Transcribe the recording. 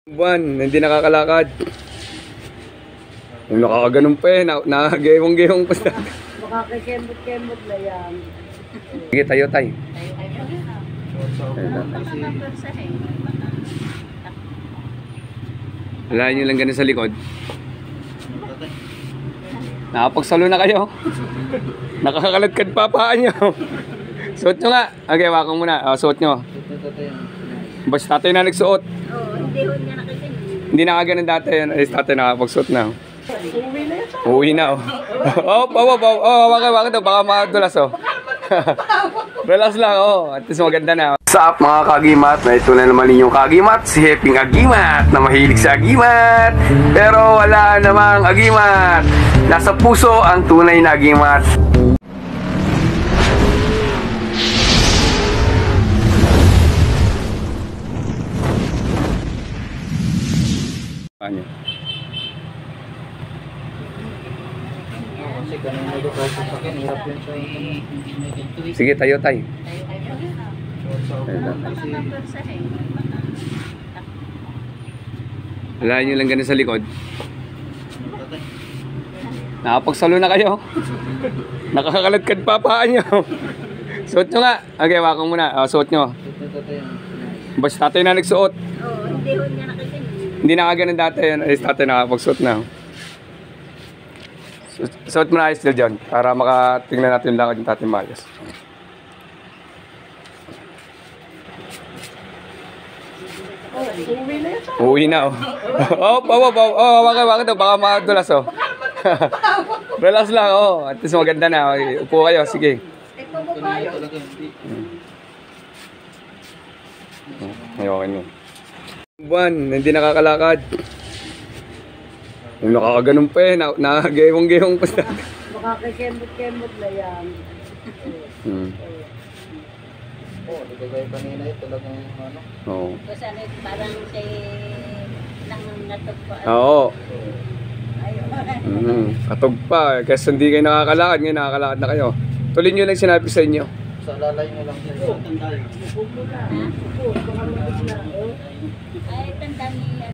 Buwan, hindi nakakalakad. Kung nakakaganon pa eh, nakagayong-gayong pa sa... Makakikembot-kembot na yan. Sige, tayo tayo. Wala nyo lang ganun sa likod. Nakapagsalo na kayo. Nakakaladkad pa paa nyo. Suot nyo nga. Okay, wakang muna. Suot nyo. Basta tatay na nagsuot. Oo, hindi ho niya nakikinig. Hindi nakaganon dati. Tatay nakapagsuot na. Uwi na yun. Uwi na oh. Wakay daw. Baka madulas oh. Relax lang oh. At least maganda na. What's up mga kagimat? Na ito na naman ninyong kagimat. Si Heping Agimat na mahilig sa agimat. Pero wala namang agimat. Nasa puso ang tunay na agimat. Ano? Sige, tayo tayo. Wala nyo lang ganun sa likod. Nakapagsalo na kayo. Nakakaladkad pa paa nyo. Suot nyo nga. Okay, wakang muna. Suot nyo. Basta tatay na nagsuot. Oo, hindi ho niya nakikinig. Hindi nakaganon dati. Tatay nakapagsuot na. Suot mo na ayos dyan dyan para makatingnan natin lang yung tatay maayos. Uwi na yun. Uwi na oh. Wakay daw. Baka madulas oh. Relax lang oh. At least maganda na. Upo kayo. Sige. Ito mo ba yun? Okay nyo. Buwan, hindi nakakalakad. Kung nakakaganon pa eh, nakagayong-gayong pa sa... Makakikembot-kembot na yan. Oo, di kagaya kanina ito talagang ano. Oo. Kasi parang siya nang natagpo. Oo. Ayun. Katog pa. Kasi hindi kayo nakakalakad. Ngayon nakakalakad na kayo. Tuloy nyo lang sinabi sa inyo. Sa lalay nyo lang siya. Ay, tandaan niya.